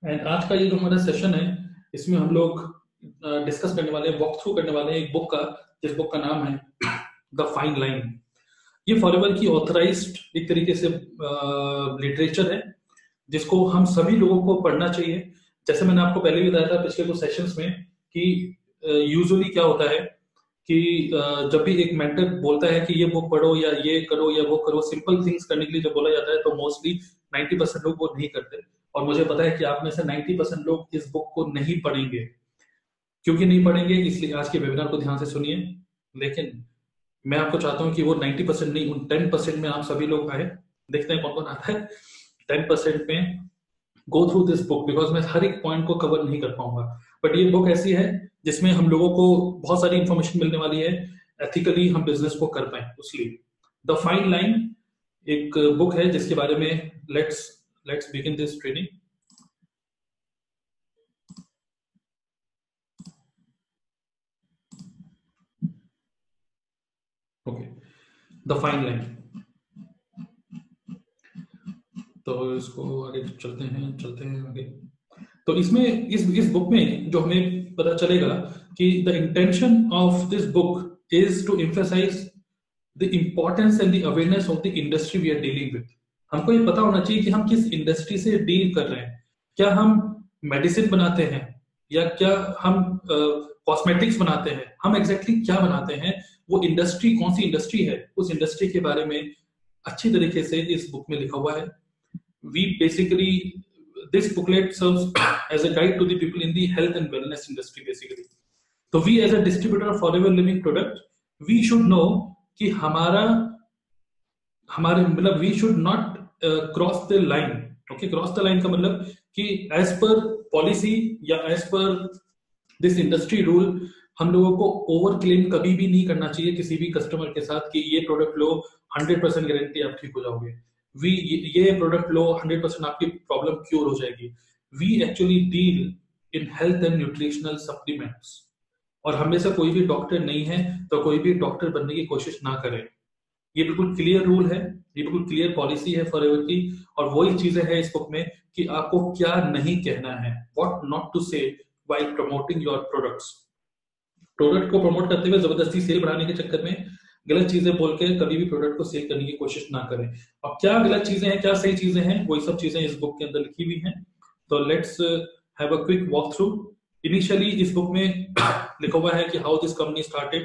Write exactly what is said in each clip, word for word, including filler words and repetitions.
And आज का ये जो हमारा सेशन है इसमें हम लोग डिस्कस करने वाले हैं, वॉक थ्रू करने वाले हैं एक बुक का, जिस बुक का नाम है द फाइन लाइन। ये फॉरएवर की ऑथराइज्ड एक तरीके से लिटरेचर है जिसको हम सभी लोगों को पढ़ना चाहिए। जैसे मैंने आपको पहले भी बताया था पिछले कुछ सेशंस में कि यूजुअली क्या होता है कि uh, जब भी एक मेंटर बोलता है कि ये बुक पढ़ो या ये करो या वो करो, सिंपल थिंग्स करने के लिए जब बोला जाता है तो मोस्टली नाइंटी परसेंट लोग वो नहीं करते। और मुझे पता है कि आप में से नाइंटी परसेंट लोग इस बुक को नहीं पढ़ेंगे। क्योंकि नहीं पढ़ेंगे इसलिए आज के वेबिनार को ध्यान से सुनिए। लेकिन मैं आपको चाहता हूं कि वो नाइंटी परसेंट नहीं, उन टेन परसेंट में आप सभी लोग आए। देखते हैं कौन कौन आता है टेन परसेंट में। Go through this book because मैं हर एक पॉइंट को कवर नहीं कर पाऊंगा, बट ये बुक ऐसी है जिसमें हम लोगों को बहुत सारी इंफॉर्मेशन मिलने वाली है, एथिकली हम बिजनेस को कर पाए उसलिए। द फाइन लाइन एक बुक है जिसके बारे में let's let's begin this training. Okay, the fine line. तो इसको आगे चलते हैं चलते हैं आगे। तो इसमें इस इस बुक में जो हमें पता चलेगा कि the intention of this book is to emphasise the importance and the awareness of the industry we are dealing with. हमको ये पता होना चाहिए कि हम किस इंडस्ट्री से डील कर रहे हैं। क्या हम मेडिसिन बनाते हैं या क्या हम कॉस्मेटिक्स uh, बनाते हैं, हम एग्जैक्टली exactly क्या बनाते हैं, वो इंडस्ट्री कौन सी इंडस्ट्री है, उस इंडस्ट्री के बारे में अच्छी तरीके से इस बुक में लिखा हुआ है। We basically, this booklet serves as a guide to the people in the health and wellness industry basically. तो we as a distributor of forever living product, we should know कि हमारा हमारे मतलब we should not uh, cross the line. Okay, cross the line का मतलब कि as per policy या as per this industry rule हम लोगों को ओवर क्लेम कभी भी नहीं करना चाहिए किसी भी कस्टमर के साथ कि ये प्रोडक्ट लो हंड्रेड परसेंट गारंटी आप ठीक हो जाओगे, वी ये प्रोडक्ट लो हंड्रेड परसेंट आपकी प्रॉब्लम क्योर हो जाएगी। We actually deal in health and nutritional supplements. और हमें से कोई भी डॉक्टर नहीं है तो कोई भी डॉक्टर बनने की कोशिश ना करे। ये बिल्कुल क्लियर रूल है, ये बिल्कुल क्लियर पॉलिसी है फॉरएवर की। और वही चीजें हैं इस बुक में कि आपको क्या नहीं कहना है, what not to say while promoting your products. Product को प्रमोट करते हुए जबरदस्ती सेल बढ़ाने के चक्कर में गलत चीजें बोल के कभी भी प्रोडक्ट को सेल करने की कोशिश ना करें। अब क्या गलत चीजें हैं क्या सही चीजें हैं, वही सब चीजें इस बुक के अंदर लिखी हुई हैं। तो let's have a quick walk through. Initially इस बुक में लिखा हुआ है कि how this company started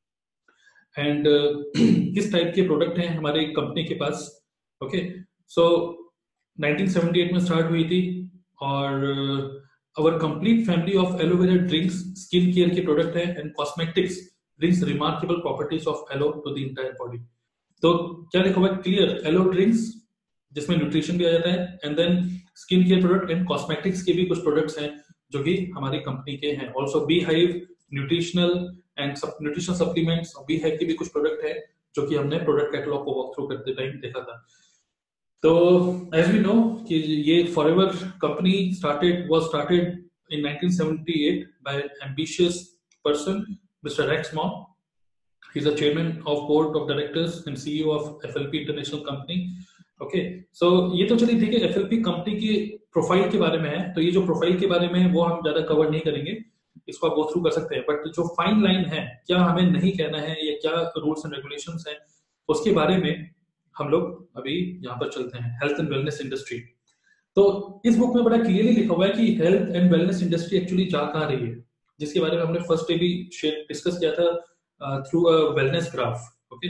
and किस टाइप के प्रोडक्ट हैं हमारे कंपनी के पास। Okay, so nineteen seventy eight में स्टार्ट हुई थी और our complete family of aloe vera drinks skin care के प्रोडक्ट है and cosmetics brings remarkable properties of aloe to the entire body। तो क्या लिखा हुआ है क्लियर, एलो ड्रिंक्स जिसमें न्यूट्रिशन भी आ जाता है and then skin care product and cosmetics के भी कुछ प्रोडक्ट्स हैं जो कि हमारी कंपनी के हैं। Also bee hive nutritional and nutritional supplements, bee hive के भी कुछ प्रोडक्ट है जो कि हमने प्रोडक्ट कैटलॉग को वॉक थ्रू करते टाइम देखा था। तो एज वी नो कि ये Forever company started was started in nineteen seventy eight by an ambitious person mister Rex Maughan. He is the chairman of board of directors and CEO of FLP international company. Okay, so ये तो चलिए ठीक है, FLP company की profile के बारे में है। तो ये जो प्रोफाइल के बारे में है वो हम ज्यादा कवर नहीं करेंगे, इसको आप गो थ्रू कर सकते हैं। बट जो फाइन लाइन है, क्या हमें नहीं कहना है या क्या रूल्स एंड रेगुलेशंस हैं, उसके बारे में हम लोग अभी यहाँ पर चलते हैं। Health and wellness industry. तो इस बुक में बड़ा क्लियरली लिखा हुआ है कि health and wellness industry actually जा कहाँ रही है, जिसके बारे में हमने फर्स्ट डे भी शेयर डिस्कस किया था through a wellness graph. Okay,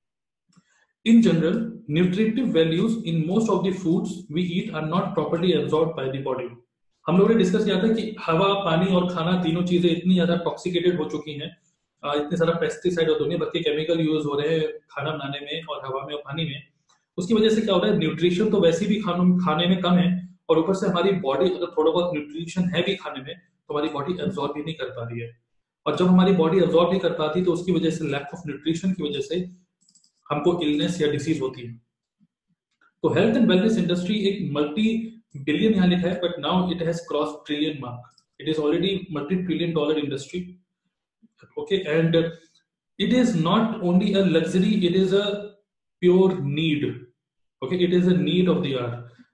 in general nutritive values in most of the foods we eat are not properly absorbed by the body. हम लोगों ने डिस्कस किया था कि हवा, पानी और खाना तीनों चीजें इतनी ज्यादा टॉक्सिकेटेड हो चुकी हैं, इतने सारा पेस्टिसाइड और दुनिया भर के केमिकल यूज हो रहे हैं खाना बनाने में और हवा में और पानी में। उसकी वजह से क्या हो रहा है, न्यूट्रिशन तो वैसे भी खानों खाने में कम है और ऊपर से हमारी बॉडी अगर थोड़ा बहुत न्यूट्रिशन है भी खाने में तो हमारी बॉडी एब्जॉर्ब भी नहीं कर पा रही है। और जब हमारी बॉडी एब्जॉर्ब नहीं कर पाती तो उसकी वजह से लैक ऑफ न्यूट्रिशन की वजह से हमको इलनेस या डिसीज होती है। तो हेल्थ एंड वेलनेस इंडस्ट्री एक मल्टी बिलियन यहाँ लिखा है, but now it has cross trillion mark. It is already multi trillion dollar industry. Okay, and it is not only a luxury, it is a pure need. Okay, it is a need of the hour.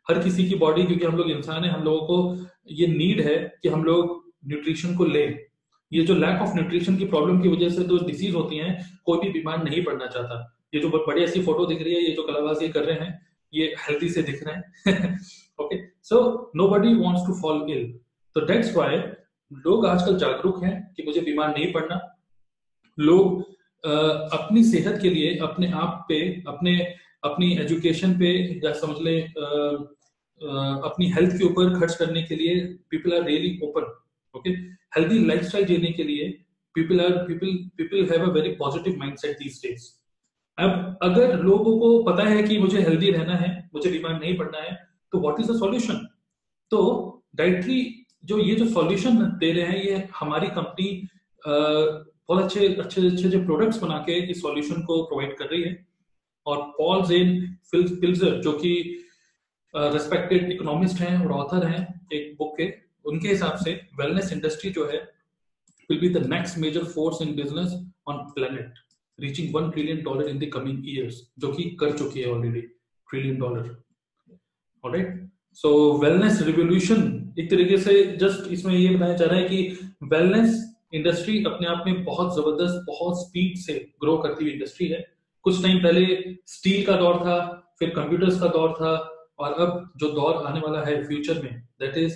हर किसी की body, क्योंकि हम लोग इंसान है, हम लोगों को ये नीड है कि हम लोग न्यूट्रिशन को लें। ये जो लैक ऑफ न्यूट्रिशन की प्रॉब्लम की वजह से जो डिसीज होती हैं, कोई भी बीमार नहीं पड़ना चाहता। ये जो बहुत बढ़िया सी फोटो दिख रही है, ये जो कलाबाजी कर रहे हैं, ये हेल्दी से दिख रहे हैं। Okay, so nobody wants to fall ill. तो दैट्स व्हाई लोग आजकल जागरूक हैं कि मुझे बीमार नहीं पड़ना। लोग uh, अपनी सेहत के लिए अपने आप पे, अपने अपनी एजुकेशन पे, या समझ ले uh, uh, अपनी हेल्थ के ऊपर खर्च करने के लिए people are really open. Okay, healthy lifestyle जीने के लिए people are people people have a very positive mindset these days. अब अगर लोगों को पता है कि मुझे हेल्दी रहना है, मुझे बीमार नहीं पड़ना है, तो व्हाट इज द सॉल्यूशन? तो डाइटरी जो ये जो सॉल्यूशन दे रहे हैं, ये हमारी कंपनी बहुत अच्छे अच्छे अच्छे जो प्रोडक्ट्स बना के इस सॉल्यूशन को प्रोवाइड कर रही है। और पॉल जेन पिल्जर, जो कि रेस्पेक्टेड इकोनॉमिस्ट हैं और ऑथर हैं एक बुक के, उनके हिसाब से वेलनेस इंडस्ट्री जो है will be the next major force in business on planet, reaching one trillion dollar in the coming years, जो कि कर चुकी है already trillion dollar. Alright, so wellness revolution एक तरीके से जस्ट इसमें ये बताया जा रहा है कि वेलनेस इंडस्ट्री अपने आप में बहुत जबरदस्त, बहुत स्पीड से ग्रो करती हुई इंडस्ट्री है। कुछ टाइम पहले स्टील का दौर था, फिर कंप्यूटर्स का दौर था, और अब जो दौर आने वाला है फ्यूचर में, that is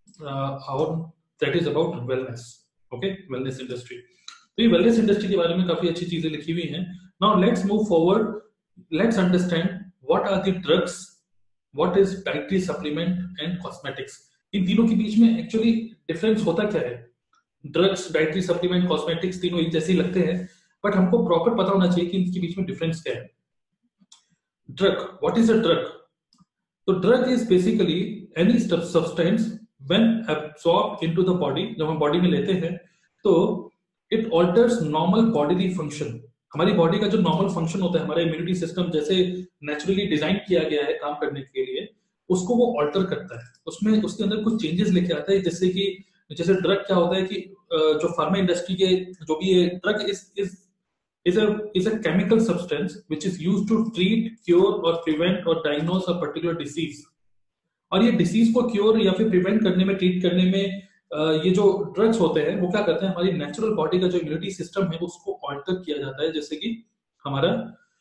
that is about wellness. Okay, wellness industry. तो ये वेलनेस इंडस्ट्री के बारे में काफी अच्छी चीजें लिखी हुई हैं। Now let's move forward, let's understand what are the drugs, what is dietary supplement and cosmetics. इन तीनों के बीच में एक्चुअली डिफरेंस होता क्या है? ड्रग्स, डाइटरी सप्लीमेंट, कॉस्मेटिक्स तीनों एक जैसे ही लगते हैं, बट हमको प्रॉपर पता होना चाहिए कि इनके बीच में डिफरेंस क्या है। Drug, what is a drug? तो drug is basically any substance when absorbed into the body, जब हम बॉडी में लेते हैं तो it alters normal bodily function। हमारी बॉडी का जो नॉर्मल फंक्शन होता है, हमारा इम्यूनिटी सिस्टम जैसे नेचुरली डिजाइन किया गया है काम करने के लिए, उसको वो ऑल्टर करता है। उसमें उसके अंदर कुछ चेंजेस लेके आता है, जैसे कि जैसे ड्रग क्या होता है कि जो फार्मा इंडस्ट्री के जो भी ये drug is is is a is a chemical substance which is used to treat, cure or prevent or diagnose a particular disease। और ये डिसीज को क्योर या फिर प्रिवेंट करने में, ट्रीट करने में ये जो ड्रग्स होते हैं वो क्या करते हैं, हमारी नेचुरल बॉडी का जो इम्यूनिटी सिस्टम है उसको ऑल्टर किया जाता है, जैसे कि हमारा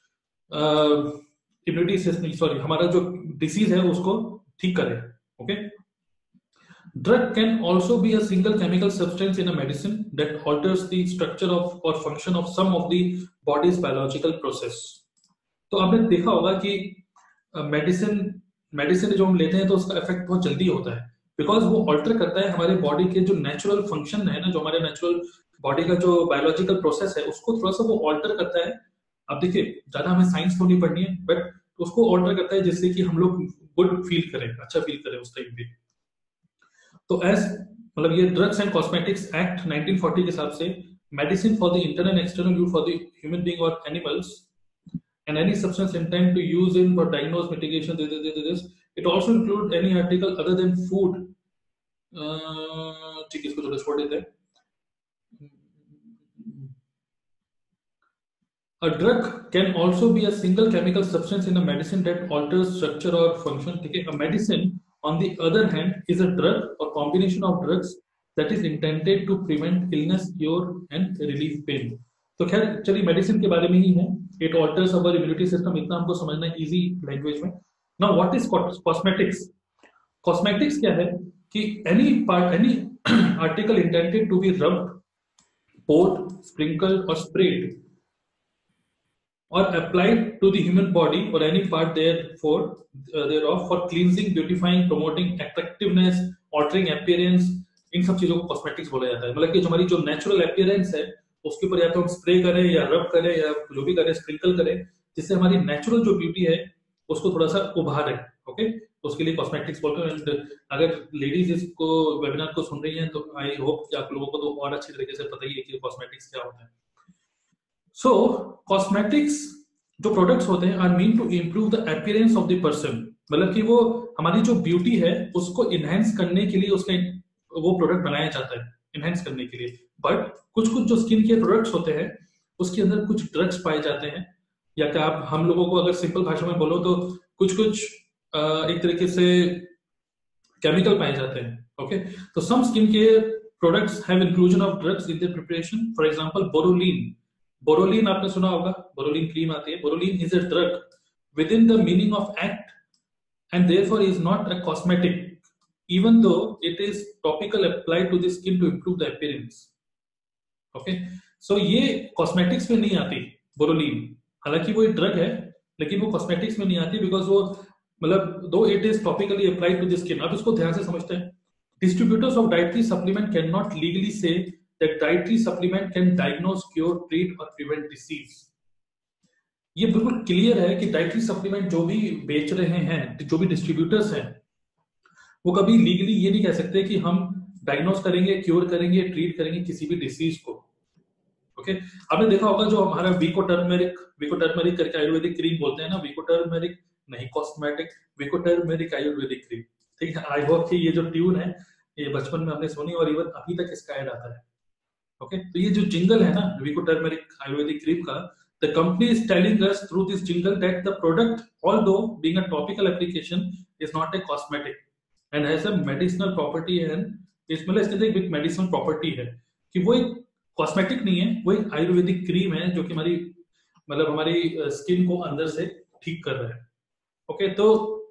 इम्यूनिटी सिस्टम, सॉरी हमारा जो डिसीज है उसको ठीक करे। Okay, drug can also be a single chemical substance in a medicine that alters the structure of और function of some of the body's biological process. तो आपने देखा होगा कि मेडिसिन uh, मेडिसिन जो हम लेते हैं तो उसका इफेक्ट बहुत जल्दी होता है, बिकॉज वो ऑल्टर करता है हमारे बॉडी के जो नेचुरल फंक्शन है ना, जो हमारे नेचुरल बॉडी का जो बायोलॉजिकल प्रोसेस है उसको थोड़ा सा वो ऑल्टर करता है। अब देखिए, ज्यादा हमें साइंस तो नहीं पढ़नी है, बट उसको ऑल्टर करता है जिससे कि हम लोग गुड फील करें, अच्छा फील करें उस टाइम पे। तो एज मतलब ये drugs and cosmetics act nineteen forty के हिसाब से medicine for the internal and external use for the human being और animals and any substance intended to use in for diagnose, mitigation, this, this, this. It also include any article other than food। ठीक है, इसको थोड़ा छोड़ देते हैं। A drug can also be a single chemical substance in a medicine that alters structure or function। ठीक है, a medicine on the other hand is a drug or combination of drugs that is intended to prevent illness, cure and relieve pain। तो खैर चलिए medicine के बारे में ही है। It alters our immunity system, इतना हमको समझना है इजी लैंग्वेज में। Now what is cosmetics? Cosmetics क्या है कि any part, any article intended to be rubbed, poured, sprinkled और spread or applied to the human body or any part therefore uh, thereof for cleansing, beautifying, promoting attractiveness, altering appearance, इन सब चीजों को cosmetics बोला जाता है। मतलब कि जो हमारी जो नेचुरल अपीयरेंस है उसके ऊपर या तो हम स्प्रे करें या रब करें या जो भी करें, स्प्रिंकल करें, जिससे हमारी नेचुरल जो ब्यूटी है उसको थोड़ा सा उभारे। ओके, तो उसके लिए कॉस्मेटिक्स बोलते हैं। एंड अगर लेडीज इसको वेबिनार को सुन रही हैं तो आई होप कि आप लोगों को तो और अच्छी तरीके से पता ही है कि कॉस्मेटिक्स क्या होता है। सो कॉस्मेटिक्स जो प्रोडक्ट्स होते हैं are mean to improve the appearance of the person, मतलब कि वो हमारी जो ब्यूटी है उसको इनहेंस करने के लिए उसका वो प्रोडक्ट बनाया जाता है, इनहेंस करने के लिए। बट कुछ कुछ जो स्किन के प्रोडक्ट्स होते हैं उसके अंदर कुछ ड्रग्स पाए जाते हैं, या क्या आप हम लोगों को अगर सिंपल भाषा में बोलो तो कुछ कुछ एक तरीके से केमिकल पाए जाते हैं. ओके, तो some skin care products have inclusion of drugs in their preparation. For example Boroline. Boroline आपने सुना होगा, बोरोलिन क्रीम आती है. Boroline is a drug within the meaning of act and therefore is not a cosmetic, even though it is topical applied to the skin to improve the appearance. Okay, so ये cosmetics में नहीं आती बोरोलिन. हालांकि वो एक drug है लेकिन वो कॉस्मेटिक्स में नहीं आती, बिकॉज वो मतलब दो it is topically applied to the skin. अब इसको ध्यान से समझते हैं. Distributors of dietary supplement can not legally say that dietary supplement can diagnose, cure, treat और प्रिवेंट डिसीज. ये बिल्कुल क्लियर है कि डाइटरी सप्लीमेंट जो भी बेच रहे हैं, जो भी डिस्ट्रीब्यूटर्स हैं, वो कभी लीगली ये नहीं कह सकते कि हम डायग्नोज करेंगे, क्योर करेंगे, ट्रीट करेंगे किसी भी डिसीज को. Okay okay? आपने देखा होगा जो हमारा वीको टर्मरिक वीको टर्मरिक करके आयुर्वेदिक क्रीम बोलते हैं ना, वीको टर्मरिक नहीं cosmetic, Vicco turmeric ayurvedic cream. ठीक है, आई होप कि ये जो ट्यून है ये बचपन में हमने सुनी और इवन अभी तक इसका ऐड आता है. Okay okay? तो ये जो जिंगल है ना वीको टर्मरिक आयुर्वेदिक क्रीम का, the company is telling us through this jingle that the product, although being a topical application, is not a cosmetic and has a medicinal property. and इसमें इसके अंदर एक medicinal property है कि वो एक कॉस्मेटिक नहीं है, वो एक आयुर्वेदिक क्रीम है जो कि हमारी मतलब हमारी स्किन को अंदर से ठीक कर रहा है. ओके, तो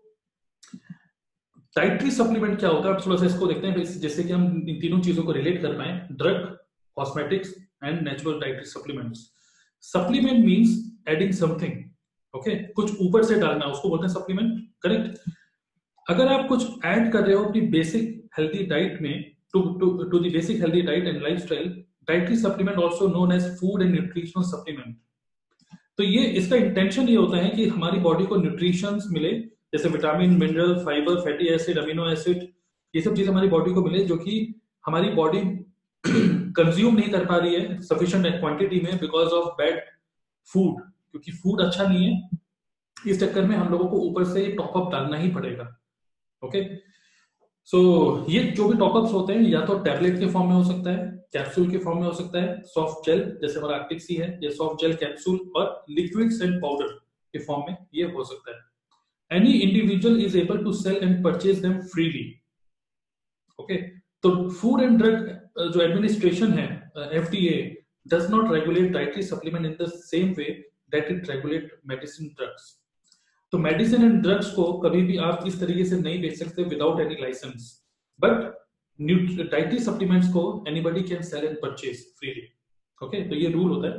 डाइटरी सप्लीमेंट क्या होता है, अब थोड़ा सा इसको देखते हैं जैसे कि हम इन तीनों चीजों को रिलेट कर पाए. Drug, cosmetics and natural dietary supplements. Supplement means adding something. Okay, कुछ ऊपर से डालना, उसको बोलते हैं सप्लीमेंट. करेक्ट. अगर आप कुछ ऐड कर रहे हो अपनी बेसिक हेल्दी डाइट में, to to to the basic healthy diet and lifestyle, dietary supplement also known as food and nutritional supplement. तो ये इसका इंटेंशन ये होता है कि हमारी बॉडी को न्यूट्रिशंस मिले, जैसे vitamin, mineral, fibre, fatty acid, amino acid, ये सब चीज हमारी बॉडी को मिले जो कि हमारी बॉडी कंज्यूम नहीं कर पा रही है सफिशिएंट क्वांटिटी में बिकॉज ऑफ बैड फूड, क्योंकि फूड अच्छा नहीं है. इस चक्कर में हम लोगों को ऊपर से टॉप अप डालना ही पड़ेगा. ओके, सो ये जो भी टॉप अप्स होते हैं या तो टैबलेट के फॉर्म में हो सकता है, कैप्सूल के फॉर्म में हो सकता है, सॉफ्ट जेल जैसे हमारा आर्टिक सी है, ये सॉफ्ट जेल कैप्सूल, और लिक्विड्स एंड पाउडर के फॉर्म में ये हो सकता है. Any individual is able to sell and purchase them freely. Okay, तो फूड एंड ड्रग जो एडमिनिस्ट्रेशन है, FDA, does not regulate dietary supplement in the same way that it regulate medicine drugs. तो medicine and drugs को कभी भी आप इस तरीके से नहीं बेच सकते without any licence, but dietary supplements को anybody can sell and purchase freely. Okay, तो ये रूल होता है.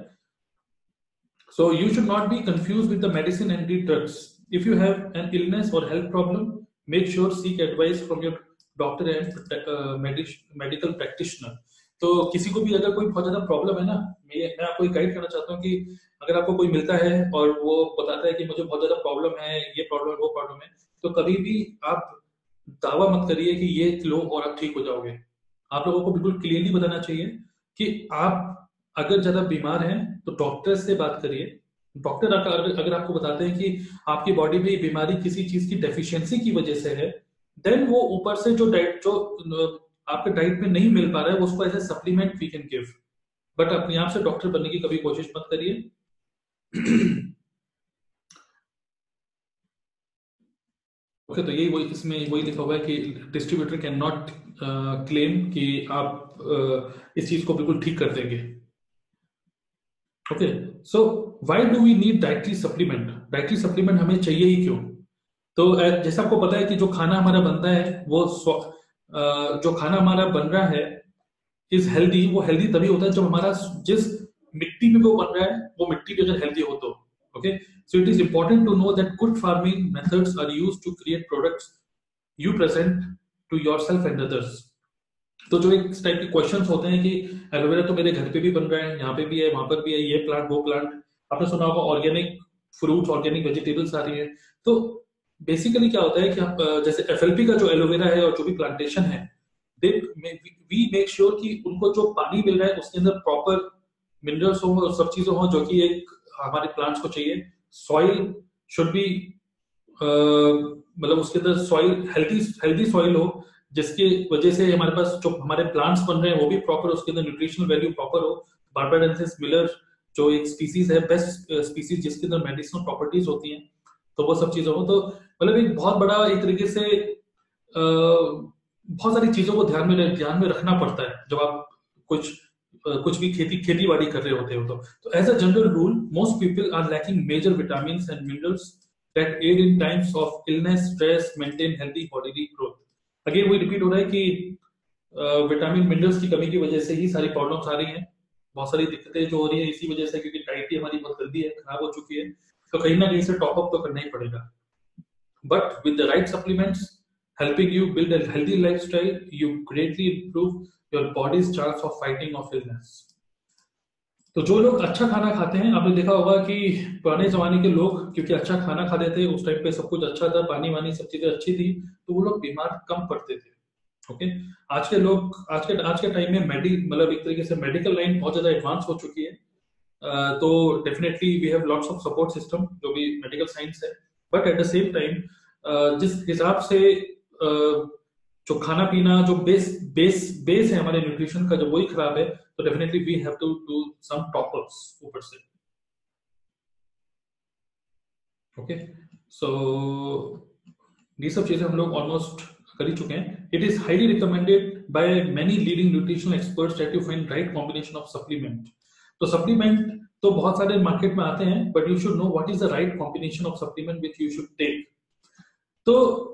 So you should not be confuse with the medicine and the drugs. If you have an illness और health problem, make sure seek advice from your doctor and medical practitioner. तो किसी को भी अगर कोई बहुत ज्यादा प्रॉब्लम है ना, मैं मैं आपको गाइड करना चाहता हूँ कि अगर आपको कोई मिलता है और वो बताता है कि मुझे बहुत ज्यादा प्रॉब्लम है, ये प्रॉब्लम है, वो प्रॉब्लम है, तो कभी भी आप दावा मत करिए कि ये लो और आप ठीक हो जाओगे. आप लोगों को बिल्कुल क्लियरली बताना चाहिए कि आप अगर ज्यादा बीमार हैं तो डॉक्टर से बात करिए. डॉक्टर अगर, अगर आपको बताते हैं कि आपकी बॉडी में बीमारी किसी चीज की डेफिशिएंसी की वजह से है, देन वो ऊपर से जो डाइट जो आपके डाइट में नहीं मिल पा रहा है उसको as a supplement we can give. But अपने आप से डॉक्टर बनने की कभी कोशिश मत करिए. ओके, तो यही वही इसमें वही लिखा हुआ है कि डिस्ट्रीब्यूटर कैन नॉट क्लेम कि आप uh, इस चीज को बिल्कुल ठीक कर देंगे. Okay, so why do we need dietary supplement. Dietary supplement हमें चाहिए ही क्यों? तो जैसा आपको पता है कि जो खाना हमारा बनता है वो uh, जो खाना हमारा बन रहा है इज हेल्दी. वो हेल्दी तभी होता है जब हमारा जिस मिट्टी में वो बन रहा है वो मिट्टी भी अगर हेल्दी हो तो. Okay, so it is important to know that good farming methods are used to create products you present to yourself and others. तो जो एक टाइप के क्वेश्चंस होते हैं कि एलोवेरा तो मेरे घर पे भी बन रहा है, यहाँ पे भी है, वहां पर भी है, ये प्लांट वो प्लांट, आपने सुना होगा ऑर्गेनिक फ्रूट्स, ऑर्गेनिक वेजिटेबल्स आ रही है. तो बेसिकली क्या होता है कि आप जैसे एफएलपी का जो एलोवेरा है और जो भी प्लांटेशन है, दे वी मेक श्योर कि उनको जो पानी मिल रहा है उसके अंदर प्रॉपर मिनरल्स हो और सब चीजें हो जो कि एक हमारे प्लांट्स को चाहिए. सॉइल शुड बी मतलब उसके अंदर सॉइल हेल्दी हेल्दी सॉइल हो जिसकी वजह से हमारे पास जो हमारे प्लांट्स बन रहे हैं वो भी प्रॉपर, उसके अंदर न्यूट्रिशनल वैल्यू प्रॉपर हो. बारबेडेंसिस मिलर जो एक स्पीसीज है, बेस्ट स्पीसीज जिसके अंदर मेडिसिनल प्रॉपर्टीज होती हैं, तो वो सब चीजें हो. तो मतलब एक बहुत बड़ा एक तरीके से अ, बहुत सारी चीजों को ध्यान में ध्यान में रखना पड़ता है जब आप कुछ अ, कुछ भी खेती खेती बाड़ी कर रहे होते हो। तो as a general rule most people are lacking major vitamin and minerals that aid in times of illness stress maintain healthy body growth. Again वही रिपीट हो रहा है कि विटामिन मिनरल्स की कमी की वजह से ही सारी प्रॉब्लम्स आ रही हैं, बहुत सारी दिक्कतें जो हो रही है इसी वजह से, क्योंकि डाइट ही हमारी बहुत गंदी है, खराब हो चुकी है। तो कहीं ना कहीं से टॉप अप तो करना ही पड़ेगा। But with the right supplements helping you build a healthy lifestyle, you greatly improve your body's chance of fighting off illness. तो जो लोग अच्छा खाना खाते हैं, आपने देखा होगा कि पुराने जमाने के लोग क्योंकि अच्छा खाना खाते थे, उस टाइम पे सब कुछ अच्छा था, पानी वानी सब चीजें अच्छी थी, तो वो लोग बीमार कम पड़ते थे। ओके, आज के लोग आज के आज के टाइम में मेडि मतलब एक तरीके से मेडिकल लाइन बहुत ज्यादा एडवांस हो चुकी है। uh, तो definitely we have lots of support system जो भी मेडिकल साइंस है, but at the same time जिस हिसाब से uh, जो खाना पीना जो बेस बेस बेस है हमारे न्यूट्रिशन का, जब वही खराब है, तो definitely we have to do some top ups ऊपर से। ओके, सो ये सब चीजें हम लोग ऑलमोस्ट कर ही चुके हैं। It is highly recommended by many leading nutritional experts that you find right combination of supplement. तो सप्लीमेंट तो बहुत सारे मार्केट में आते हैं, but you should know what is the right combination of supplement which you should take. तो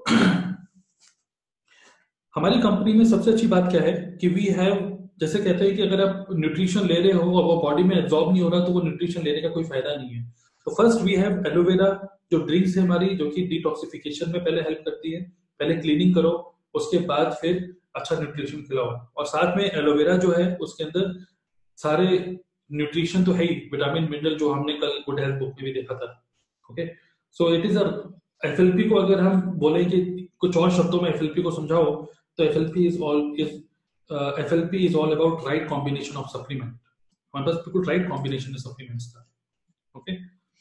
हमारी company में सबसे अच्छी बात क्या है कि वी हैव, जैसे कहते हैं कि अगर आप न्यूट्रिशन ले रहे हो और वो बॉडी में एब्जॉर्ब नहीं हो रहा, तो वो न्यूट्रिशन लेने का कोई फायदा नहीं है। तो फर्स्ट वी हैव एलोवेरा, जो ड्रिंक्स है हमारी, जो कि डिटॉक्सिफिकेशन में पहले हेल्प करती है। पहले क्लीनिंग करो, उसके बाद फिर अच्छा न्यूट्रिशन खिलाओ। और साथ में एलोवेरा जो है उसके अंदर सारे न्यूट्रिशन तो है ही, विटामिन मिनरल, जो हमने कल गुड हेल्थ बुक में भी देखा था। Okay, so it is a FLP को अगर हम बोले कि कुछ और शब्दों में एफएलपी को समझाओ, तो FLP is all is FLP is all about right combination of supplement. हमारे पास बिल्कुल राइट कॉम्बिनेशन है सप्लीमेंट्स का। Okay,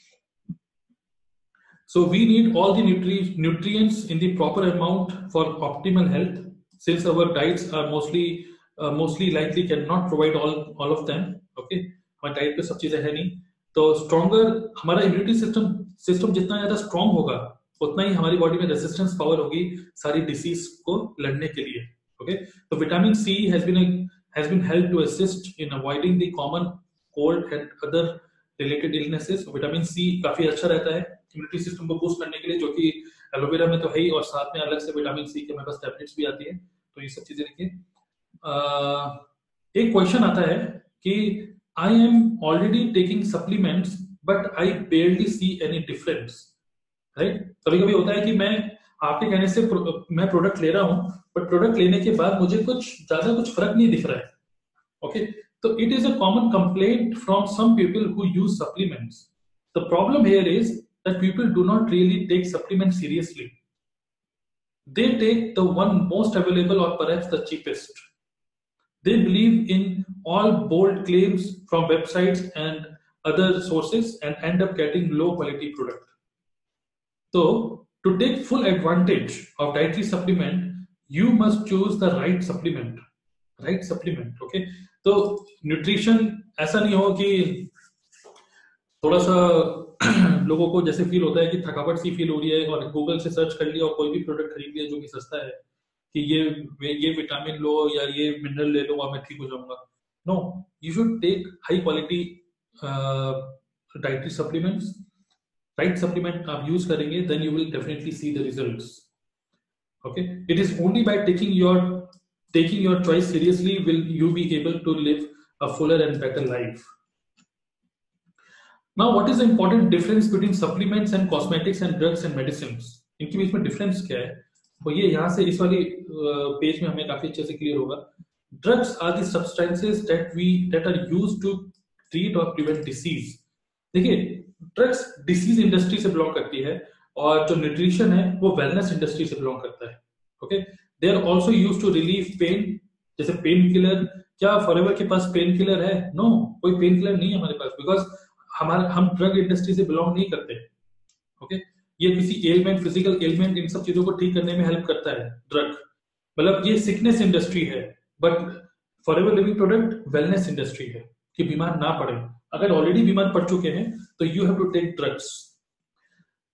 so we need all the nutri- nutrients in the proper amount for optimal health, since our diets are mostly uh, mostly likely cannot provide all all of them. Okay, हमारे diet पे सब चीजें है नहीं, तो stronger हमारा immunity system system जितना ज्यादा स्ट्रॉन्ग होगा, उतना ही हमारी बॉडी में रेजिस्टेंस पावर होगी सारी डिसीज को लड़ने के लिए। ओके, तो vitamin C has been has been help to assist in avoiding the common cold and other related illnesses. Vitamin C काफी अच्छा रहता है इम्यूनिटी सिस्टम को बूस्ट करने के लिए, जो कि एलोवेरा में तो है ही, और साथ में अलग से विटामिन सी के हमारे पास टैबलेट्स भी आती है। तो ये सब चीजें देखिए। एक क्वेश्चन आता है कि I am already taking supplements but I barely see any difference, right. कभी कभी होता है कि मैं आपके कहने से प्रो, मैं प्रोडक्ट ले रहा हूं, बट प्रोडक्ट लेने के बाद मुझे कुछ ज्यादा कुछ फर्क नहीं दिख रहा है। Okay, so it is a common complaint from some people who use supplements. The problem here is that people do not really take supplements seriously. They take the one most available or perhaps the cheapest. They believe in all bold claims from websites and other sources and end up getting low quality product. So to take full advantage of dietary supplement, you must choose the right supplement. Right supplement. Okay, तो nutrition ऐसा नहीं हो कि थोड़ा सा लोगों को जैसे फील होता है कि थकावट सी फील हो रही है और गूगल से सर्च कर लिया और कोई भी प्रोडक्ट खरीद लिया जो कि सस्ता है कि ये ये विटामिन लो या ये मिनरल ले लो और मैं ठीक हो जाऊंगा। No, you should take high quality dietary supplements. Right supplement आप यूज करेंगे, then you will definitely see the results. Okay, it is only by taking your taking your choice seriously will you be able to live a fuller and better life. Now what is the important difference between supplements and cosmetics and drugs and medicines? इनके बीच में difference क्या है, तो ये यहाँ से इस वाली पेज में हमें काफी अच्छे से क्लियर होगा। Drugs are the substances that we that are used to treat or prevent disease. देखिए, ड्रग्स डिसीज इंडस्ट्री से बिलोंग करती है और जो न्यूट्रिशन है वो वेलनेस इंडस्ट्री से बिलोंग करता है। Okay, they are also use to relieve pain, जैसे पेन किलर। क्या फॉरएवर के पास पेन किलर है? नो, no, कोई पेन किलर नहीं है हमारे पास, बिकॉज हमारे हम ड्रग इंडस्ट्री से बिलोंग नहीं करते। ओके, ये किसी एलिमेंट, फिजिकल एलिमेंट, इन सब चीजों को ठीक करने में हेल्प करता है ड्रग, मतलब ये सिकनेस इंडस्ट्री है। But forever living product wellness industry है कि बीमार ना पड़े। अगर ऑलरेडी बीमार पड़ चुके हैं तो you have to take drugs.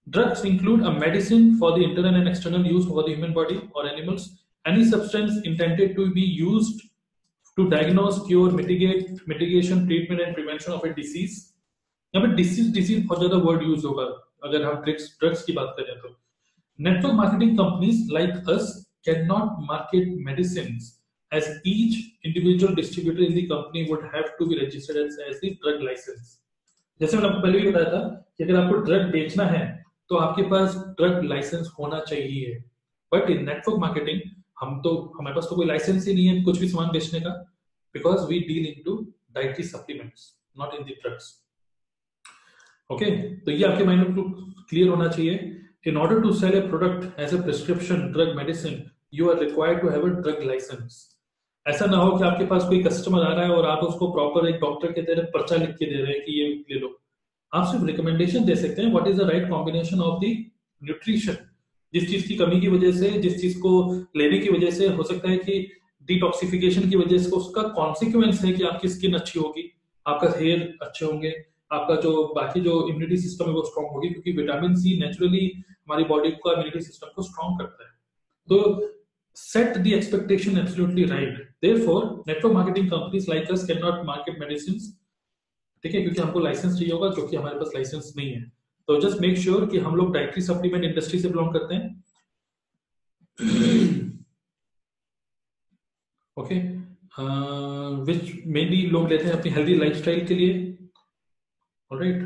Drugs include a medicine for the internal and external use for the human body or animals. Any substance intended to be used to diagnose, cure, mitigate, mitigation, treatment and prevention of a disease. यहाँ पे disease disease बहुत ज्यादा word use होगा अगर हम drugs drugs की बात करें तो. Network marketing companies like us cannot market medicines as each individual distributor in the company would have to be registered as, as the drug license. जैसे मैंने आपको पहले भी बताया था कि अगर आपको ड्रग बेचना है तो आपके पास ड्रग लाइसेंस होना चाहिए. बट इन नेटवर्क मार्केटिंग हम तो हमारे पास तो कोई लाइसेंस ही नहीं है कुछ भी सामान बेचने का, because we deal into dietary supplements not in the drugs. Okay, तो ये आपके माइंड में क्लियर होना चाहिए. In order to sell a product as a prescription drug medicine you are required to have a drug license. ऐसा ना हो कि आपके पास कोई कस्टमर आ रहा है और आप उसको प्रॉपर एक डॉक्टर के तरह पर्चा लिख के दे रहे हैं कि ये ले लो. आप सिर्फ रिकमेंडेशन दे सकते हैं what is the right combination of the nutrition. जिस चीज की कमी की वजह से, जिस चीज को लेने की वजह से हो सकता है कि डिटॉक्सिफिकेशन की वजह से उसका कॉन्सिक्वेंस है कि आपकी स्किन अच्छी होगी, आपका हेयर अच्छे होंगे, आपका जो बाकी जो इम्यूनिटी सिस्टम है वो स्ट्रॉन्ग होगी, क्योंकि विटामिन सी नेचुरली हमारी बॉडी का इम्यूनिटी सिस्टम को स्ट्रॉन्ग करता है. तो set the expectation absolutely right. Therefore, network marketing companies like us cannot market medicines. ठीक है, क्योंकि हमको लाइसेंस चाहिए होगा जो कि हमारे पास लाइसेंस नहीं है. तो जस्ट मेक श्योर कि हम लोग डाइटरी सप्लीमेंट इंडस्ट्री से बिलोंग करते हैं. ओके, विच मेनली लोग लेते हैं अपनी हेल्दी लाइफस्टाइल के लिए. Alright,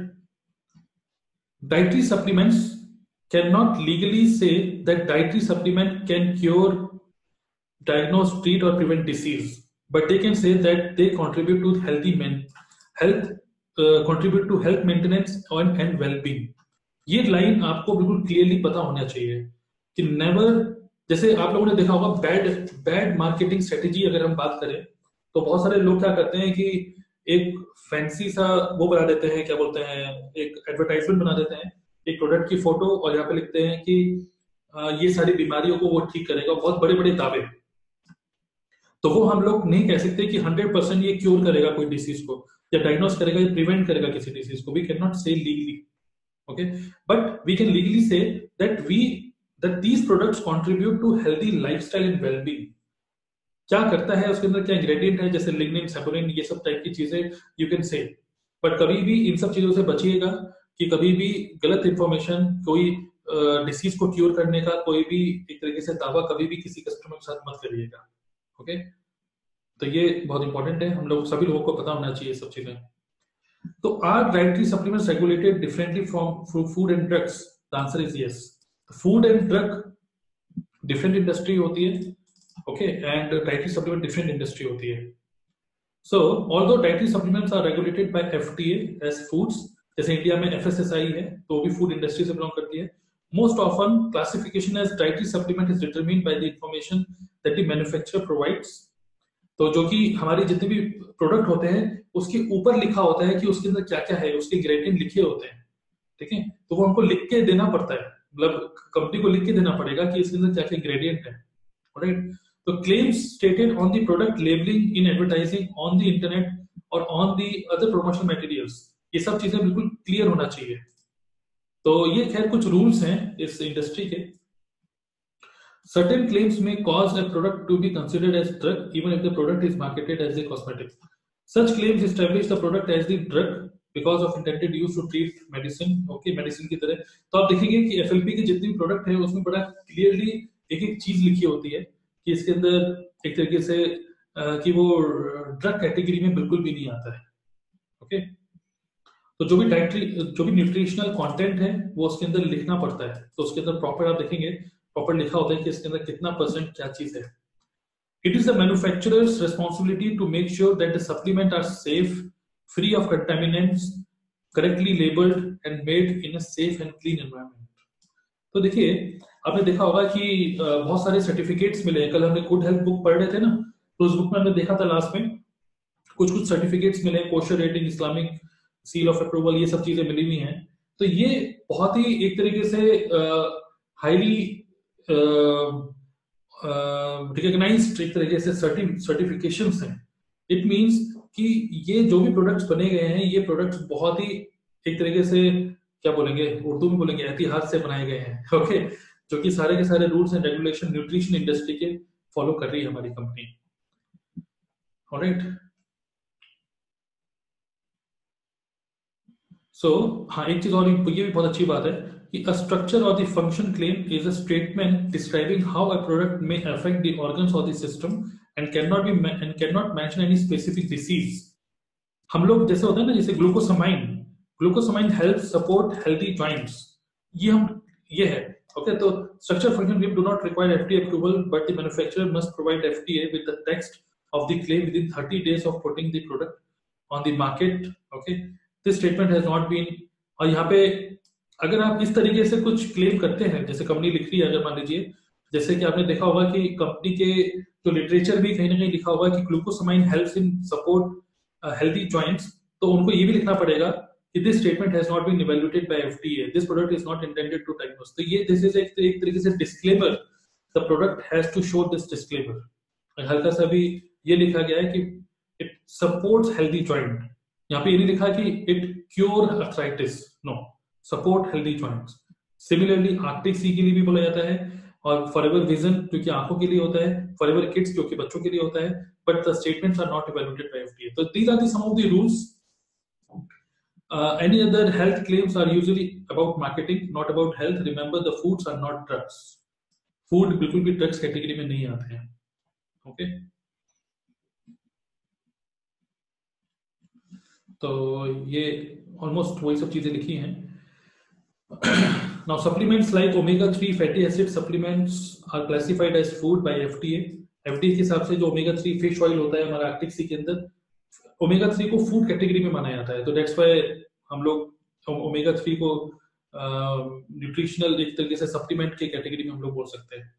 dietary supplements cannot legally say that dietary supplement can cure, diagnose, treat or prevent disease, but they can say that they contribute to healthy men health uh, contribute to health maintenance and, and well-being. ये line आपको बिल्कुल clearly पता होना चाहिए कि never, जैसे आप लोगों ने देखा होगा बैड बैड मार्केटिंग स्ट्रेटेजी अगर हम बात करें तो बहुत सारे लोग क्या करते हैं कि एक फैंसी सा वो बना देते हैं, क्या बोलते हैं, एक एडवर्टाइजमेंट बना देते हैं, एक प्रोडक्ट की फोटो, और यहाँ पे लिखते हैं कि आ, ये सारी बीमारियों को वो ठीक करेगा, बहुत बड़े बड़े दावे. तो वो हम लोग नहीं कह सकते कि हंड्रेड परसेंट ये क्योर करेगा कोई डिसीज को या डायग्नोस करेगा या प्रिवेंट करेगा किसी डिसीज को. We can not say legally, okay, but we can legally say that we that these products contribute to healthy lifestyle and wellbeing. क्या करता है उसके अंदर, क्या इंग्रेडिएंट है, जैसे लिग्निन, सैपोनिन, ये सब टाइप की चीजें यू कैन से. बट कभी भी इन सब चीजों से बचिएगा कि कभी भी गलत इंफॉर्मेशन, कोई डिसीज को क्योर करने का कोई भी एक तरीके से दावा कभी भी किसी कस्टमर के साथ मत करिएगा. ओके, तो ये बहुत इंपॉर्टेंट है, हम लोग सभी लोगों को पता होना चाहिए सब चीजें. तो are dietary supplements regulated differently from food and drugs? The answer is yes. Food and drug different industry होती है, okay, and dietary supplement different industry होती है. So although dietary supplements are regulated by FDA as foods, जैसे India में FSSAI है तो वो भी फूड इंडस्ट्री से बिलोंग करती है. Most often classification as dietary supplement is determined by the information that the manufacturer provides. तो जो कि हमारे जितने भी प्रोडक्ट होते हैं उसके ऊपर लिखा होता है कि उसके अंदर क्या क्या है, उसके इंग्रेडिएंट लिखे होते हैं. ठीक है, तो वो हमको लिख के देना पड़ता है, मतलब कंपनी को लिख के देना पड़ेगा कि इसके अंदर क्या क्या इंग्रेडिएंट है. राइट, तो claims stated on the product labeling in advertising on the internet और on the other promotional materials, ये सब चीजें बिल्कुल क्लियर होना चाहिए. तो ये खैर कुछ रूल्स हैं इस इंडस्ट्री के. Certain claims may cause a product to be considered as drug even if the product is marketed as a cosmetic. Such claims establish the product as the drug because of intended use to treat medicine. Okay, medicine की तरह. तो आप देखेंगे कि F L P के जितने भी product है उसमें बड़ा क्लियरली एक एक चीज लिखी होती है कि इसके अंदर एक तरीके से कि वो ड्रग कैटेगरी में बिल्कुल भी नहीं आता है. ओके, तो जो भी डाइटरी जो भी न्यूट्रिशनल कंटेंट है वो उसके अंदर लिखना पड़ता है. तो उसके अंदर प्रॉपर आप देखेंगे प्रॉपर लिखा होता है कि इसके अंदर कितना परसेंट क्या चीज है. It is the manufacturer's responsibility to make sure that the supplement are safe, free of contaminants, correctly labeled and made in a safe and clean environment. तो देखिए, आपने देखा होगा कि बहुत सारे सर्टिफिकेट्स मिले. कल हमने गुड हेल्थ बुक पढ़ रहे थे ना, तो उस बुक में हमने देखा था लास्ट में कुछ कुछ सर्टिफिकेट्स मिले, kosher rating, Islamic seal of approval, ये सब चीजें मिली हुई हैं. तो ये बहुत ही एक तरीके से हाईली रिकॉग्नाइज्ड एक तरीके से सर्टिफिकेशंस हैं. इट मींस कि ये जो भी प्रोडक्ट्स बने गए हैं ये प्रोडक्ट्स बहुत ही एक तरीके से क्या बोलेंगे, उर्दू में बोलेंगे एहतियात से बनाए गए हैं, ओके, जो कि सारे के सारे rules and regulation nutrition industry के फॉलो कर रही है हमारी कंपनी। ऑलराइट, सो हाँ, एक चीज और ये भी बहुत अच्छी बात है कि अ स्ट्रक्चर और the function claim is a statement describing how a product may affect the organs और the system and can not be and can not mention any specific disease. हम लोग जैसे होता है ना, जैसे glucosamine, glucosamine help support healthy joints, ये हम ये है, ओके। तो structure function claim do not require FDA approval but the manufacturer must provide FDA with the text of the claim within thirty days of putting the product on the market, okay. This statement has not been, और यहाँ पे अगर आप इस तरीके से कुछ claim करते हैं, जैसे कंपनी लिख रही है, अगर मान लीजिए जैसे कि आपने देखा होगा कि कंपनी के जो लिटरेचर भी कहीं ना कहीं लिखा होगा कि glucosamine helps in support healthy joints, तो उनको ये भी लिखना पड़ेगा कि this statement has not been evaluated by FDA, this product is not intended to diagnose. तो ये दिस इज एक, एक तरीके से disclaimer, the product has to show this disclaimer. हल्का सा भी ये लिखा गया है कि इट सपोर्ट्स हेल्दी जॉइंट, यहाँ पे ये नहीं लिखा कि it cure arthritis, no, support healthy joints. Similarly Arctic Sea के लिए भी बोला जाता है, और फॉरएवर विजन जो कि आंखों के लिए होता है, फॉरएवर किड्स जो कि बच्चों के लिए होता है, but the statements are not evaluated by F D A. So these are the some of the rules. Uh, any other health claims are usually about marketing, not about health. Remember, the foods are not drugs. Food बिल्कुल भी drugs category में नहीं आते हैं, okay? तो ये almost वही सब चीजें लिखी हैं। Now supplements like omega three fatty acid supplements are classified as food by F D A. F D A के हिसाब से जो ओमेगा थ्री फिश ऑयल होता है हमारा आर्टिक सी के अंदर, ओमेगा थ्री को फूड कैटेगरी में माना जाता है, तो दैट्स व्हाई हम लोग ओमेगा थ्री को न्यूट्रिशनल एक तरीके से सप्लीमेंट के कैटेगरी में हम लोग बोल सकते हैं।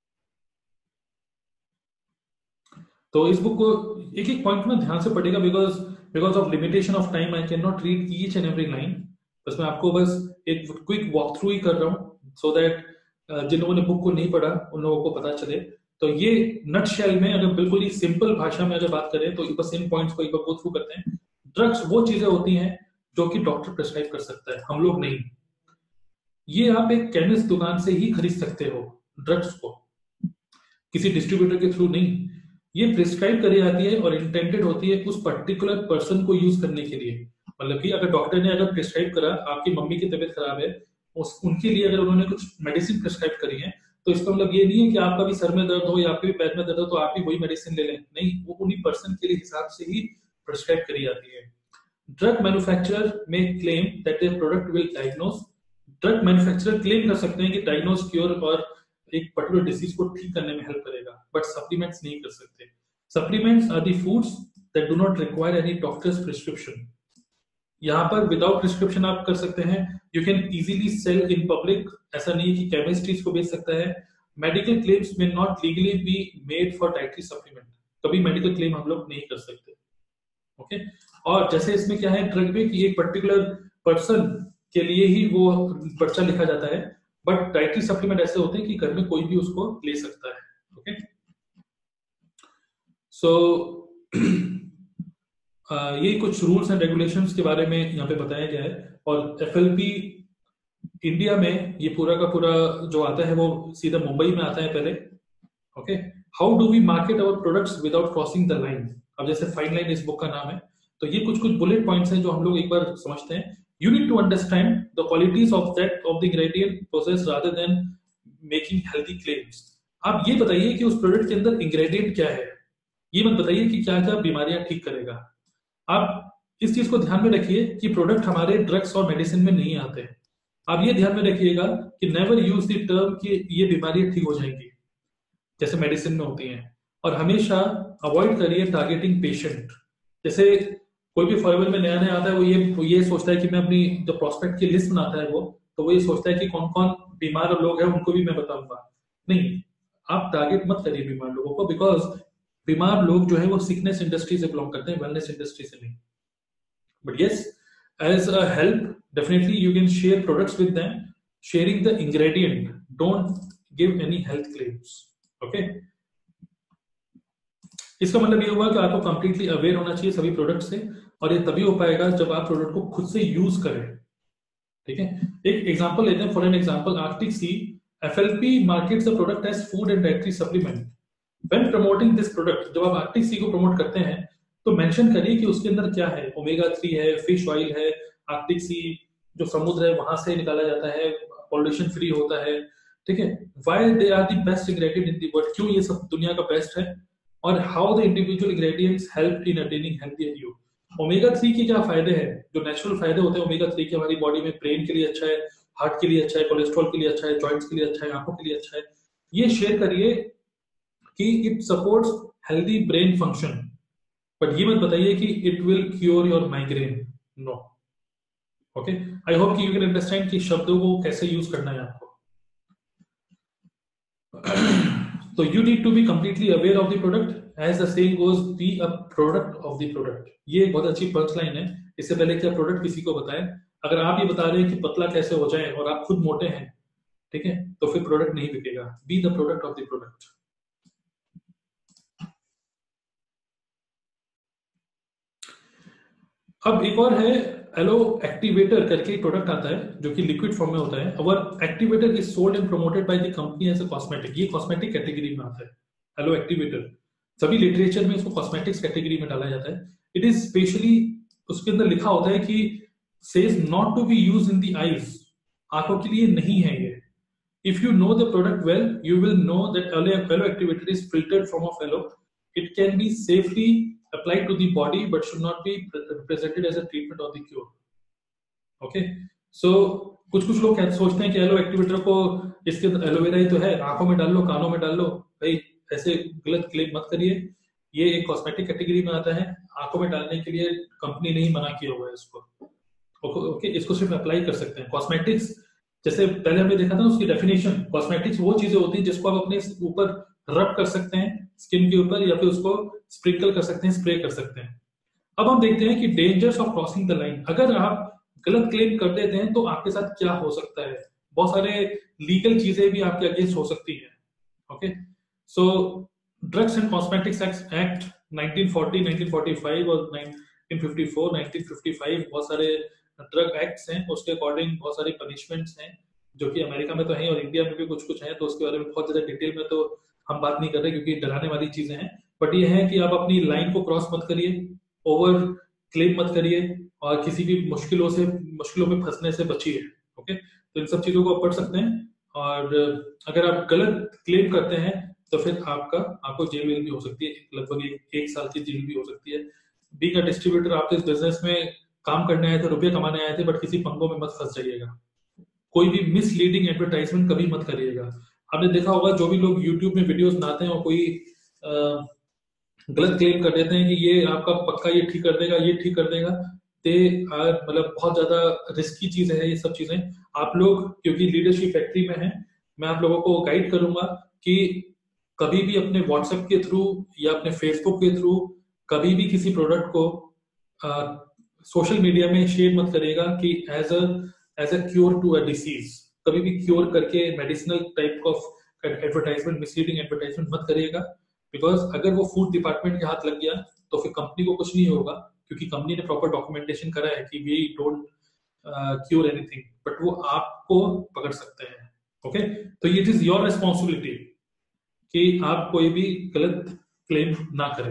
तो इस बुक को एक एक पॉइंट में ध्यान से पढ़ेगा, because because of limitation of time I can not read each and every line, बस मैं आपको बस एक क्विक वॉक थ्रू ही कर रहा हूँ, सो दैट जिन लोगों ने बुक को नहीं पढ़ा उन लोगों को पता चले। तो ये नट शेल में अगर बिल्कुल ही सिंपल भाषा में अगर बात करें तो बस इन पॉइंट्स को एक बार गो थ्रू करते हैं। ड्रग्स वो चीजें होती हैं जो कि डॉक्टर प्रिस्क्राइब कर सकता है, हम लोग नहीं। ये आप एक केमिस्ट दुकान से ही खरीद सकते हो ड्रग्स को, किसी डिस्ट्रीब्यूटर के थ्रू नहीं। ये प्रिस्क्राइब करी जाती है और इंटेंडेड होती है उस पर्टिकुलर पर्सन को यूज करने के लिए। मतलब कि अगर डॉक्टर ने अगर प्रिस्क्राइब करा, आपकी मम्मी की तबीयत खराब है, उस उनके लिए अगर उन्होंने कुछ मेडिसिन प्रिस्क्राइब करी है, तो इसका मतलब ये नहीं है कि आपका भी सर में दर्द हो या आपके भी पैर में दर्द हो तो आप भी वही मेडिसिन ले लें, नहीं, वो उन्हीं पर्सन के लिए हिसाब से ही प्रिस्क्राइब करी जाती है। Drug manufacturer may claim that their product will diagnose, drug manufacturer claim कर सकते हैं कि डायग्नोस, क्योर और एक पर्टिकुलर डिसीज को ठीक करने में हेल्प करेगा, बट सप्लीमेंट्स नहीं कर सकते। Supplements are the foods that do not require any doctors prescription. यहाँ पर विदाउट प्रिस्क्रिप्शन आप कर सकते हैं, you can easily sell in public, ऐसा नहीं है कि केमिस्ट इसको बेच सकता है। Medical claims may not legally be made for dietary supplement, कभी मेडिकल क्लेम हम लोग नहीं कर सकते, ओके okay? और जैसे इसमें क्या है ड्रग में कि एक पर्टिकुलर पर्सन के लिए ही वो पर्चा लिखा जाता है, बट डाइटरी सप्लीमेंट ऐसे होते हैं कि घर में कोई भी उसको ले सकता है, ओके। सो ये कुछ रूल्स एंड रेगुलेशंस के बारे में यहाँ पे बताया गया है। और एफएलपी इंडिया में ये पूरा का पूरा जो आता है वो सीधा मुंबई में आता है पहले, okay. How do we market our products without crossing the line, अब जैसे फाइन लाइन इस बुक का नाम है, तो ये कुछ कुछ बुलेट पॉइंट्स हैं जो हम लोग एक बार समझते हैं। You need to understand the qualities of that of the ingredient process rather than making healthy claims. आप ये बताइए कि उस प्रोडक्ट के अंदर इंग्रेडिएंट क्या है, ये मत बताइए कि क्या क्या बीमारियां ठीक करेगा। आप इस चीज को ध्यान में रखिए कि प्रोडक्ट हमारे ड्रग्स और मेडिसिन में नहीं आते। आप ये ध्यान में रखिएगा कि नेवर यूज द टर्म कि ये बीमारियां ठीक हो जाएंगी जैसे मेडिसिन में होती हैं, और हमेशा अवॉइड करिए टारगेटिंग पेशेंट। जैसे कोई भी फॉरवर्ड में नया नया आता है, वो ये वो ये सोचता है कि मैं अपनी जो प्रोस्पेक्ट की लिस्ट बनाता है वो तो वो ये सोचता है कि कौन कौन बीमार लोग हैं उनको भी मैं बताऊंगा। नहीं, आप टारगेट मत करिए बीमार लोगों को, बिकॉज बीमार लोग जो है वो सिकनेस इंडस्ट्री से बिलोंग करते हैं, वेलनेस इंडस्ट्री से नहीं। But yes, as a help definitely you can share products with them, sharing the ingredient, don't give any health claims, okay. इसका मतलब ये हुआ कि आपको कंप्लीटली अवेयर होना चाहिए सभी प्रोडक्ट से, और ये तभी हो पाएगा जब आप प्रोडक्ट को खुद से यूज करें, ठीक है, एक एग्जांपल लेते हैं, for an example Arctic Sea, FLP markets the product as food and dietary supplement. When promoting this product, जब आप आर्टिक सी को प्रमोट करते हैं तो मेंशन करिए कि उसके अंदर क्या है, ओमेगा थ्री है, फिश ऑयल है, आर्टिक सी जो समुद्र है वहां से निकाला जाता है, पॉल्यूशन फ्री होता है, ठीक है, why they are the best ingredient in the world, क्यों ये सब दुनिया का बेस्ट है, और how the individual ingredients help in attaining healthier you. Omega three के क्या फायदे हैं, जो नेचुरल फायदे होते हैं ओमेगा थ्री के, हमारी बॉडी में ब्रेन के लिए अच्छा है, हार्ट के लिए अच्छा है, कोलेस्ट्रॉल के लिए अच्छा है, जॉइंट्स के लिए अच्छा है, आंखों के लिए अच्छा है, ये शेयर करिए कि it supports healthy brain function, but ये मत बताइए कि it will cure your migraine, no. Okay, I hope कि यू कैन अंडरस्टैंड कि शब्दों को कैसे यूज करना है आपको। तो you need to be completely aware of the product, as the saying goes, be a product of the product। ये एक बहुत अच्छी पंच लाइन है। इससे पहले कि आप प्रोडक्ट किसी को बताएं, अगर आप ये बता रहे हैं कि पतला कैसे हो जाए और आप खुद मोटे हैं, ठीक है, तो फिर प्रोडक्ट नहीं बिकेगा। Be the product of the product. अब एक और है एलो एक्टिवेटर करके एक प्रोडक्ट आता है जो कि लिक्विड फॉर्म में होता है। Our activator is sold and promoted by the company as a cosmetic. ये कॉस्मेटिक कैटेगरी में आता है एलो एक्टिवेटर। सभी लिटरेचर में इसको कॉस्मेटिक्स कैटेगरी में डाला जाता है। इट इज स्पेशली, उसके अंदर लिखा होता है कि says not to be use in the eyes, आंखों के लिए नहीं है ये। If you know the product well, you will know that aloe, aloe activator is filtered form of aloe. It can be safely applied to the body, but should not be presented as a treatment or the cure. Okay, so कुछ कुछ लोग सोचते हैं कि yellow activator को, इसके अंदर aloe vera ही तो है, आंखों में डाल लो, कानों में डाल लो। भाई ऐसे गलत क्लेम मत करिए। ये एक कॉस्मेटिक कैटेगरी में आता है, आंखों में डालने के लिए कंपनी ने ही मना किया हुआ है इसको। ओके okay, इसको सिर्फ अप्लाई कर सकते हैं। कॉस्मेटिक्स जैसे पहले हमने देखा था उसकी डेफिनेशन, कॉस्मेटिक्स वो चीजें होती हैं जिसको आप अपने ऊपर रब कर सकते हैं स्किन के ऊपर, या फिर उसको स्प्रिंकल कर सकते हैं, स्प्रे कर सकते हैं। अब हम देखते हैं कि dangers of crossing the line. अगर आप गलत क्लेम कर देते हैं तो आपके साथ क्या हो सकता है, बहुत सारे लीगल चीजें भी आपके अगेंस्ट हो सकती है। Okay, so drugs and cosmetics act nineteen forty, nineteen forty five और nineteen fifty four, nineteen fifty five बहुत सारे ड्रग एक्ट्स हैं, उसके अकॉर्डिंग बहुत सारी पनिशमेंट्स हैं जो कि अमेरिका में तो है और इंडिया में भी कुछ कुछ है। तो उसके बारे में बहुत ज्यादा डिटेल में तो हम बात नहीं कर रहे क्योंकि डराने वाली चीजें हैं, बट ये है कि आप अपनी लाइन को क्रॉस मत करिए, ओवर क्लेम मत करिए और किसी भी मुश्किलों से मुश्किलों में फंसने से बचिए। ओके, तो इन सब चीजों को आप पढ़ सकते हैं। और अगर आप गलत क्लेम करते हैं तो फिर आपका आपको जेल वेल भी हो सकती है, लगभग एक, एक साल की जेल भी हो सकती है। बीइंग अ डिस्ट्रीब्यूटर, आप इस बिजनेस में काम करने आए थे, रुपये कमाने आए थे, बट किसी पंगों में मत फंस जाइएगा। कोई भी मिसलीडिंग एडवर्टाइजमेंट कभी मत करिएगा। आपने देखा होगा जो भी लोग यूट्यूब में वीडियोस बनाते हैं और कोई आ, गलत क्लेम कर देते हैं कि ये आपका पक्का ये ठीक कर देगा, ये ठीक कर देगा, ते मतलब बहुत ज्यादा रिस्की चीज है ये सब चीजें। आप लोग क्योंकि लीडरशिप फैक्ट्री में है, मैं आप लोगों को गाइड करूंगा कि कभी भी अपने व्हाट्सएप के थ्रू या अपने फेसबुक के थ्रू कभी भी किसी प्रोडक्ट को सोशल मीडिया में शेयर मत करेगा कि as a as a cure to a disease. कभी भी क्योर करके medicinal type of advertisement, misleading advertisement मत करिएगा, बिकॉज अगर वो फूड डिपार्टमेंट के हाथ लग गया तो फिर कंपनी को कुछ नहीं होगा, क्योंकि कंपनी ने प्रॉपर डॉक्यूमेंटेशन करा है कि we don't cure anything, but वो आपको पकड़ सकते हैं। ओके, तो इट इज योर रिस्पॉन्सिबिलिटी कि आप कोई भी गलत क्लेम ना करें।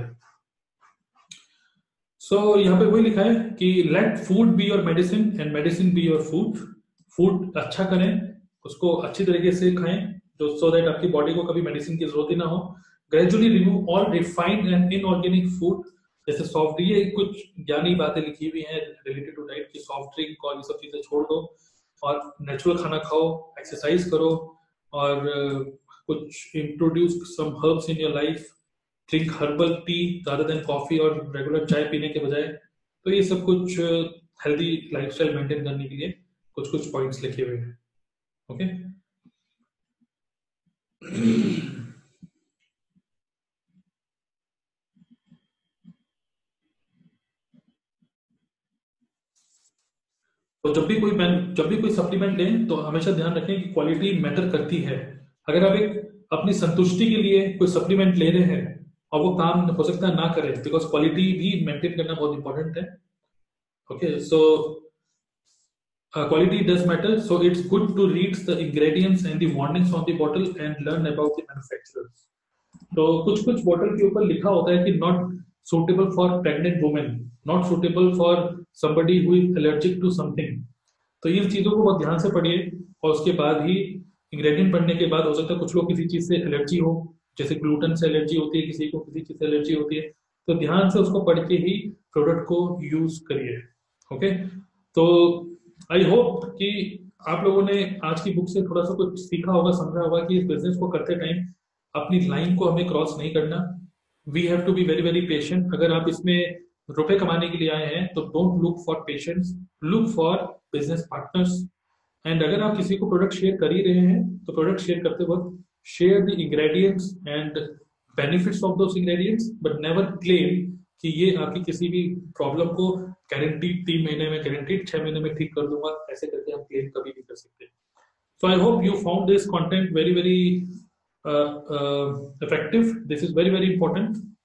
सो so, यहाँ पे वही लिखा है कि let food be your medicine and medicine be your food. Food अच्छा करें, उसको अच्छी तरीके से खाएं, जो सो दैट आपकी बॉडी को कभी मेडिसिन की जरूरत ही ना हो। Gradually remove all refined and inorganic food, जैसे सॉफ्ट, ये कुछ ज्ञानी बातें लिखी हुई हैं रिलेटेड टू डाइट की, सॉफ्ट ड्रिंक और ये सब चीजें छोड़ दो और नेचुरल खाना खाओ, एक्सरसाइज करो और कुछ introduce some herbs in your life, drink herbal tea rather than coffee और रेगुलर चाय पीने के बजाय। तो ये सब कुछ हेल्दी लाइफस्टाइल मेंटेन करने के लिए कुछ कुछ पॉइंट्स लिखे हुए हैं। ओके, तो जब भी कोई जब भी कोई सप्लीमेंट लें तो हमेशा ध्यान रखें कि क्वालिटी मैटर करती है। अगर आप एक अपनी संतुष्टि के लिए कोई सप्लीमेंट ले रहे हैं और वो काम हो सकता है ना करे, बिकॉज क्वालिटी भी मेंटेन करना बहुत इंपॉर्टेंट है। Okay, so Uh, quality does matter, so it's good to read the ingredients and the warnings on the bottle and learn about the manufacturers. तो कुछ कुछ बॉटल के ऊपर लिखा होता है कि not suitable for pregnant women, not suitable for somebody who is allergic to something. तो इन चीजों को बहुत ध्यान से पढ़िए और उसके बाद ही इंग्रेडिएंट पढ़ने के बाद हो सकता है कुछ लोग किसी चीज से एलर्जी हो, जैसे ग्लूटेन से एलर्जी होती है, किसी को किसी चीज से एलर्जी होती है, तो ध्यान से उसको पढ़ के ही प्रोडक्ट को यूज करिए. ओके, तो आई होप कि आप लोगों ने आज की बुक से थोड़ा सा कुछ सीखा होगा, समझा होगा कि इस बिजनेस को करते टाइम अपनी लाइन को हमें क्रॉस नहीं करना. We have to be very very patient. अगर आप इसमें रुपए कमाने के लिए आए हैं तो don't look for patience, look for business partners. And अगर आप किसी को प्रोडक्ट शेयर कर ही रहे हैं तो प्रोडक्ट शेयर करते वक्त share the ingredients and benefits of those ingredients, but never claim कि ये आपकी किसी भी प्रॉब्लम को गारंटीड तीन महीने में, गारंटीड छह महीने में ठीक कर दूंगा, ऐसे करके हम क्लेम कभी नहीं कर सकते. So I hope you found this content very very effective. This is very very important.